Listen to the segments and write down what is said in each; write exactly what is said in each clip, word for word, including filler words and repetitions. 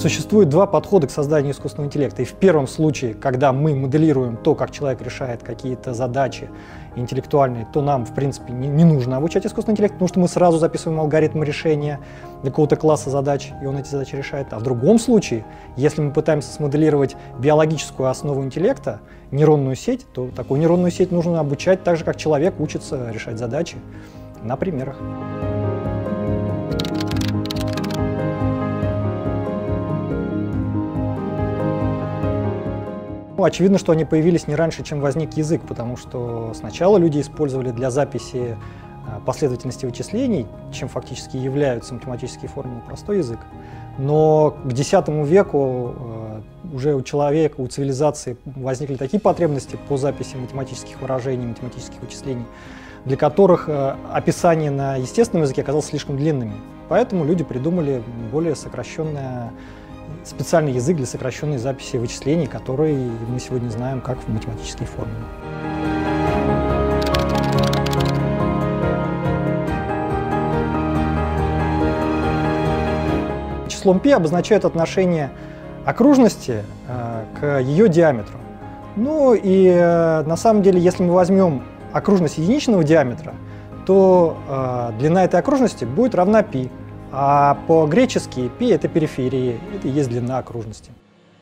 Существует два подхода к созданию искусственного интеллекта. И в первом случае, когда мы моделируем то, как человек решает какие-то задачи интеллектуальные, то нам, в принципе, не, не нужно обучать искусственный интеллект, потому что мы сразу записываем алгоритм решения для какого-то класса задач, и он эти задачи решает. А в другом случае, если мы пытаемся смоделировать биологическую основу интеллекта, нейронную сеть, то такую нейронную сеть нужно обучать так же, как человек учится решать задачи на примерах. Ну, очевидно, что они появились не раньше, чем возник язык, потому что сначала люди использовали для записи последовательности вычислений, чем фактически являются математические формулы, простой язык. Но к десятому веку уже у человека, у цивилизации возникли такие потребности по записи математических выражений, математических вычислений, для которых описание на естественном языке оказалось слишком длинными. Поэтому люди придумали более сокращенное, специальный язык для сокращенной записи вычислений, который мы сегодня знаем как математические формулы. Числом π обозначает отношение окружности э, к ее диаметру. Ну и э, на самом деле, если мы возьмем окружность единичного диаметра, то э, длина этой окружности будет равна π. А по-гречески π — это периферия, это и есть длина окружности.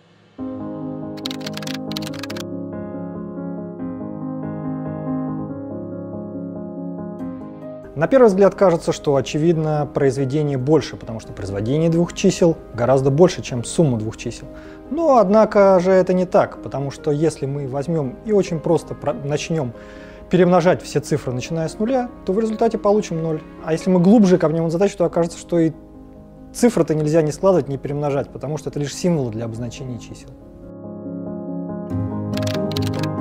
На первый взгляд кажется, что, очевидно, произведение больше, потому что произведение двух чисел гораздо больше, чем сумма двух чисел. Но, однако же, это не так, потому что если мы возьмем и очень просто начнем перемножать все цифры, начиная с нуля, то в результате получим ноль. А если мы глубже копнем в задачу, то окажется, что и цифры-то нельзя ни складывать, ни перемножать, потому что это лишь символы для обозначения чисел.